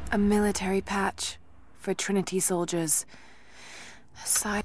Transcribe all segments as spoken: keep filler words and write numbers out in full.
A military patch for Trinity soldiers. Side.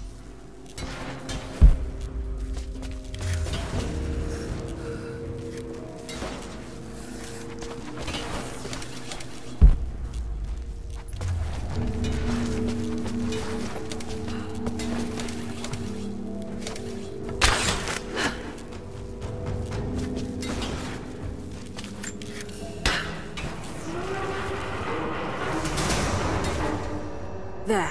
There.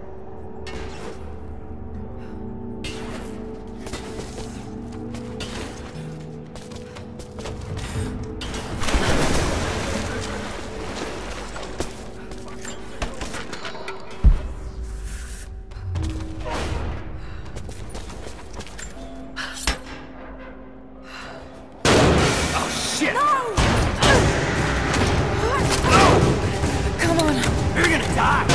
Oh shit! No! Come on. You're gonna die!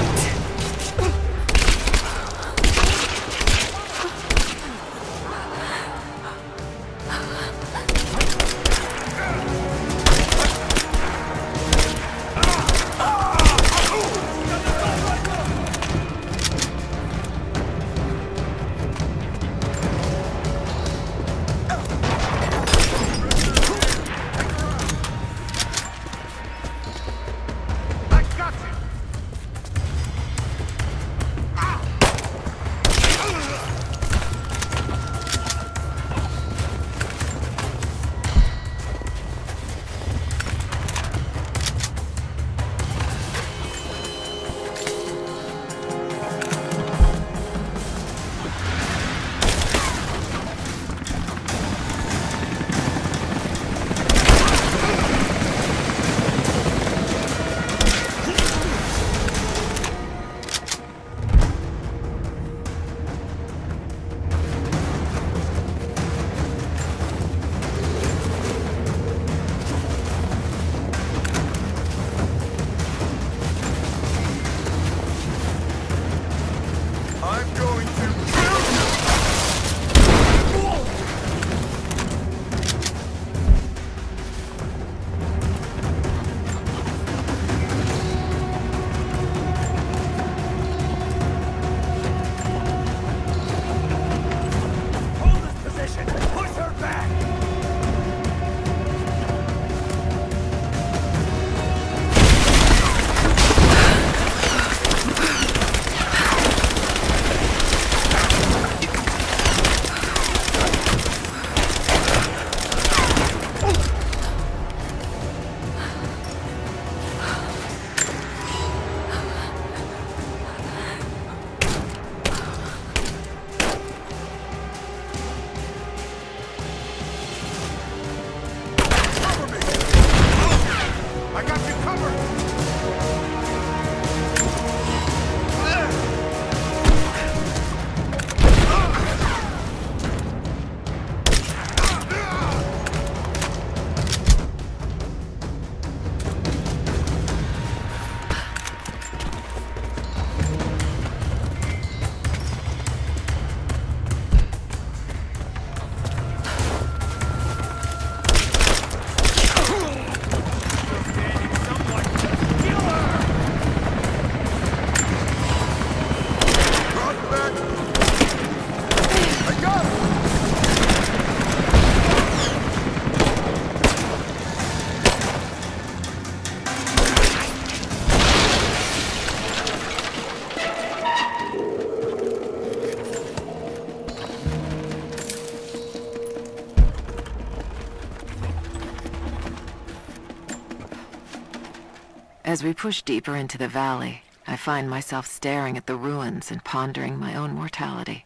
As we push deeper into the valley, I find myself staring at the ruins and pondering my own mortality.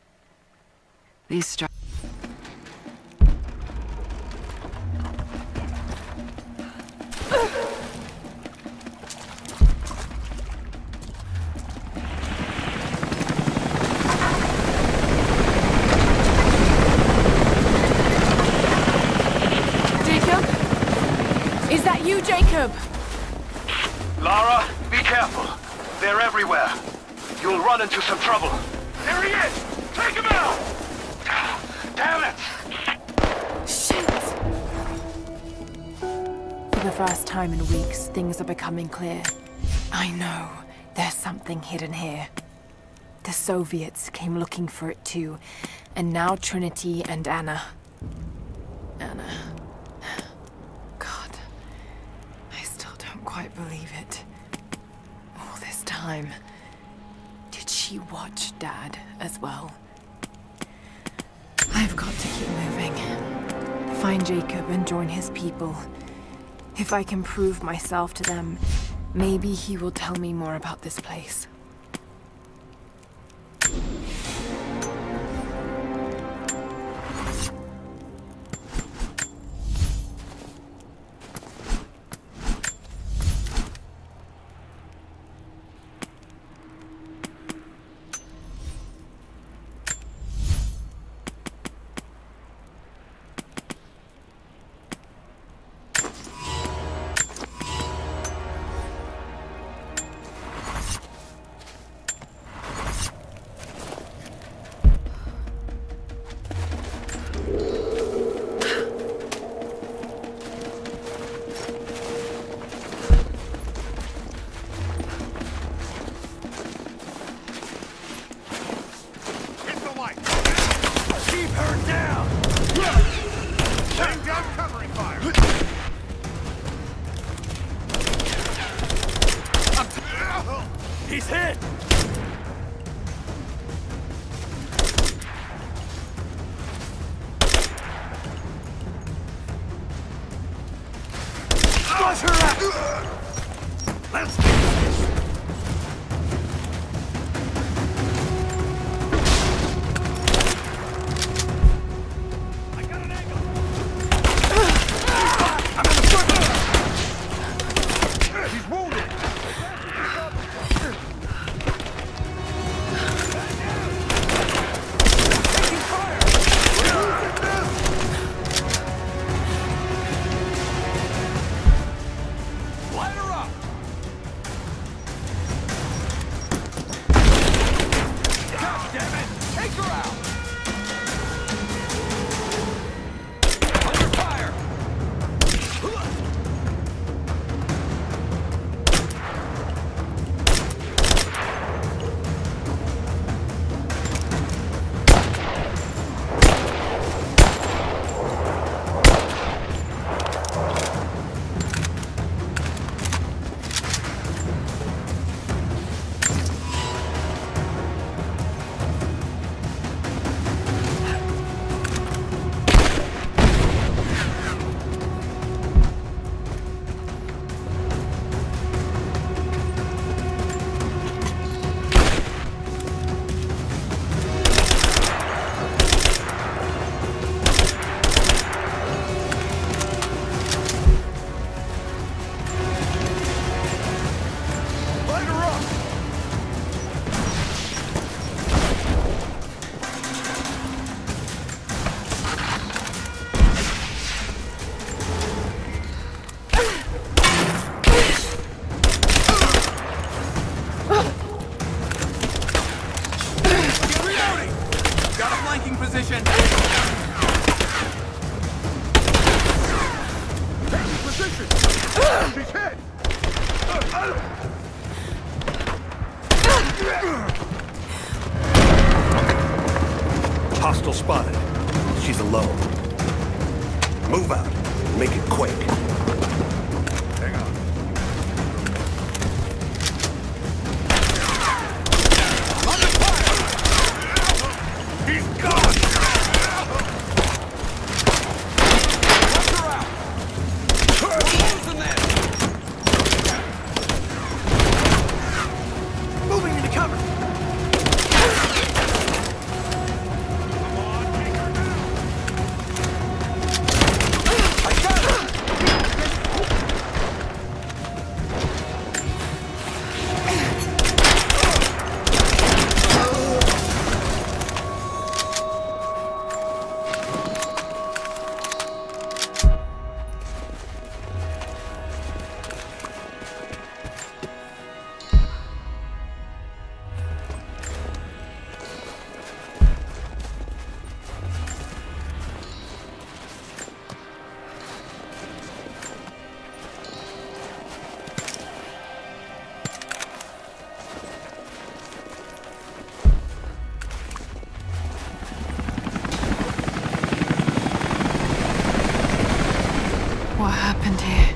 These str- Jacob? Is that you, Jacob? Lara, be careful. They're everywhere. You'll run into some trouble. There he is! Take him out! Damn it! Shit! For the first time in weeks, things are becoming clear. I know there's something hidden here. The Soviets came looking for it too, and now Trinity and Anna. Anna. God, I still don't quite believe it. All this time, did she watch Dad as well? I've got to keep moving. Find Jacob and join his people. If I can prove myself to them, maybe he will tell me more about this place. He's hit! Flush her out! Let's do this! I got an angle! I'm in the front! He's wounded! Position. Position. She's hit. Hostile spotted. She's alone. Move out. Make it quick. Hang on. Under fire! He's gone! Watch her out! We're losing this! Moving into cover! Come on, take her down! I got her! What happened here?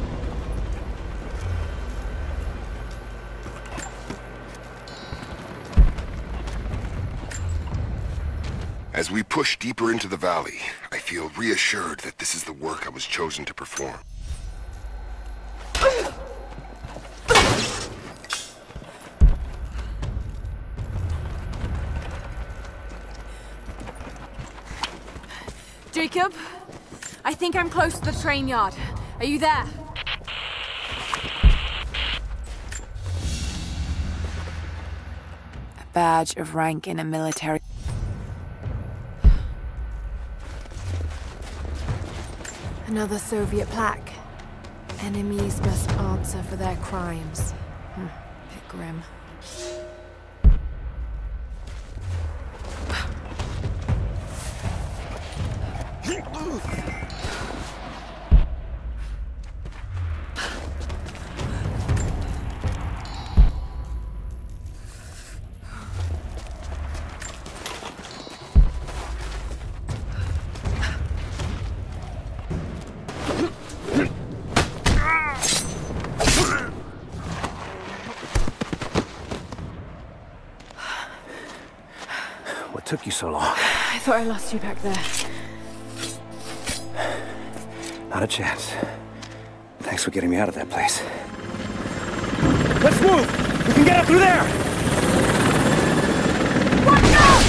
As we push deeper into the valley, I feel reassured that this is the work I was chosen to perform. Jacob? I think I'm close to the train yard. Are you there? A badge of rank in a military... Another Soviet plaque. Enemies must answer for their crimes. Hmm, bit grim. What took you so long? I thought I lost you back there. Not a chance. Thanks for getting me out of that place. Let's move! We can get up through there! Watch out!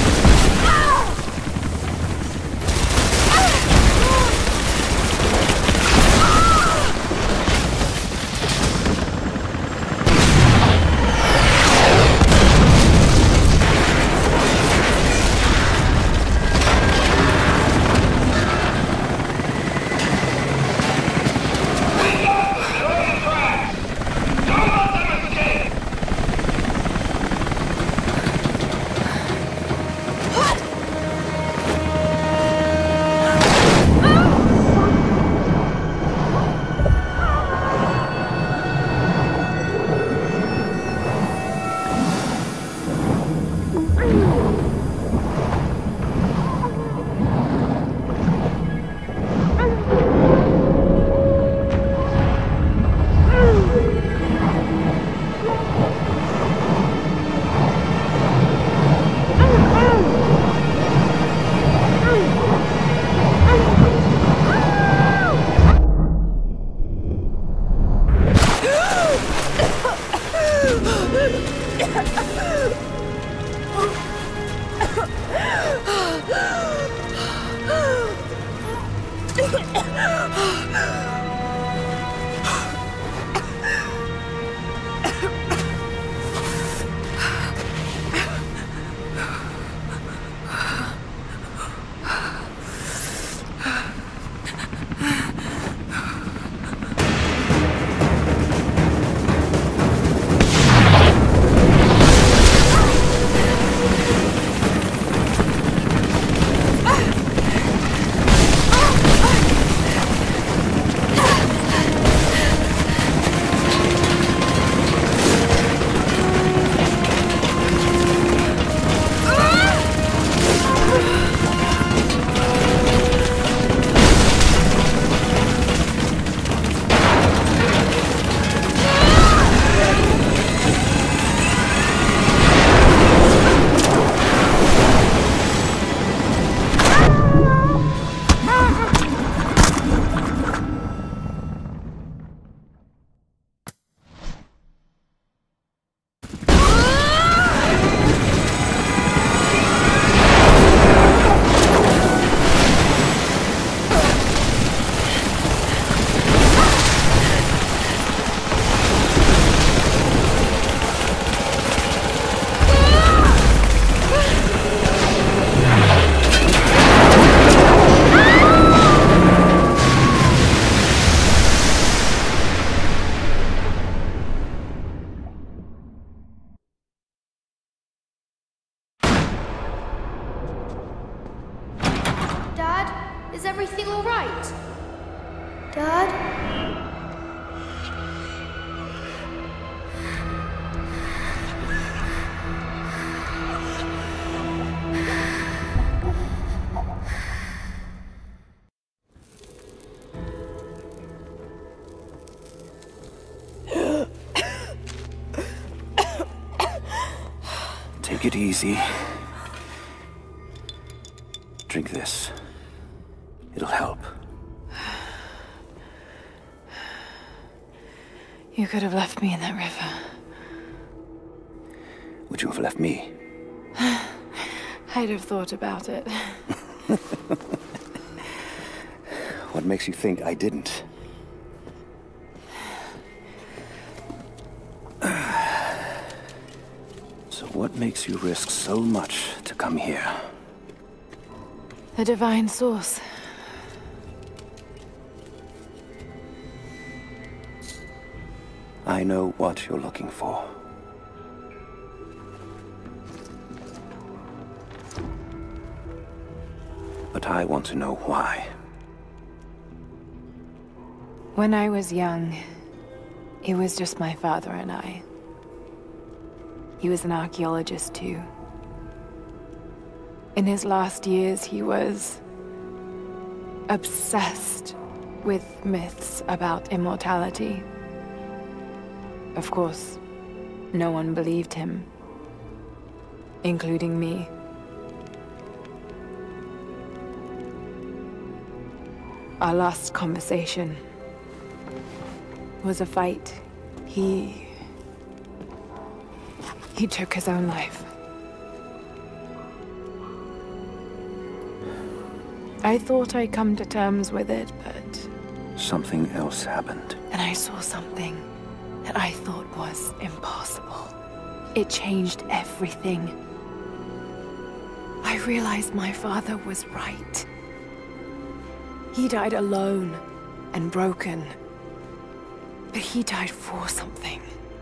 Take it easy. Drink this. It'll help. You could have left me in that river. Would you have left me? I'd have thought about it. What makes you think I didn't? So what makes you risk so much to come here? The divine source. I know what you're looking for. But I want to know why. When I was young, it was just my father and I. He was an archaeologist too. In his last years, he was obsessed with myths about immortality. Of course, no one believed him, including me. Our last conversation was a fight. He... he took his own life. I thought I'd come to terms with it, but... Something else happened. And I saw something that I thought was impossible. It changed everything. I realized my father was right. He died alone and broken. But he died for something.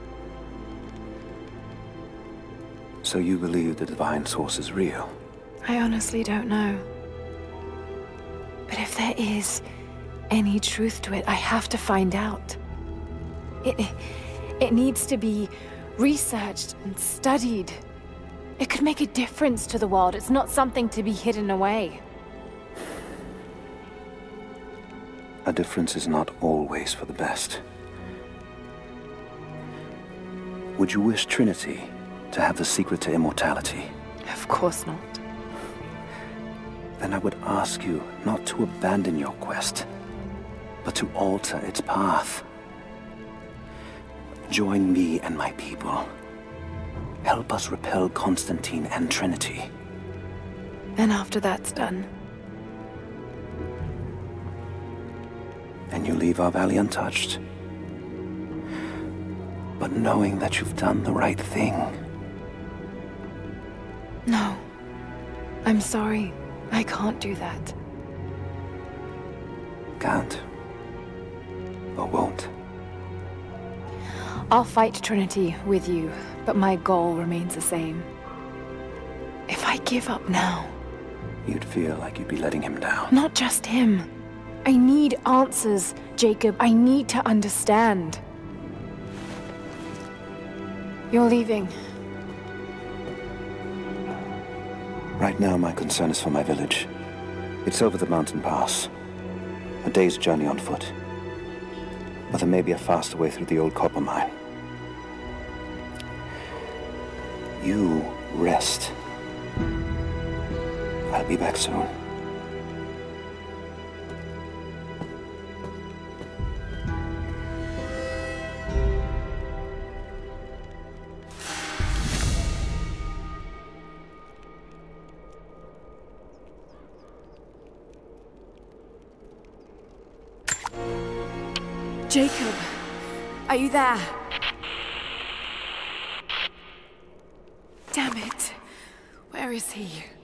So you believe the divine source is real? I honestly don't know. But if there is any truth to it, I have to find out. It, it needs to be researched and studied. It could make a difference to the world. It's not something to be hidden away. A difference is not always for the best. Would you wish Trinity to have the secret to immortality? Of course not. Then I would ask you not to abandon your quest, but to alter its path. Join me and my people. Help us repel Constantine and Trinity. Then after that's done, and you leave our valley untouched. But knowing that you've done the right thing. no. I'm sorry. I can't do that. Can't. Or won't. I'll fight Trinity with you, but my goal remains the same. If I give up now... You'd feel like you'd be letting him down. Not just him. I need answers, Jacob. I need to understand. You're leaving. Right now, my concern is for my village. It's over the mountain pass. A day's journey on foot. But there may be a faster way through the old copper mine. You rest. I'll be back soon. Jacob, are you there? Damn it. Where is he?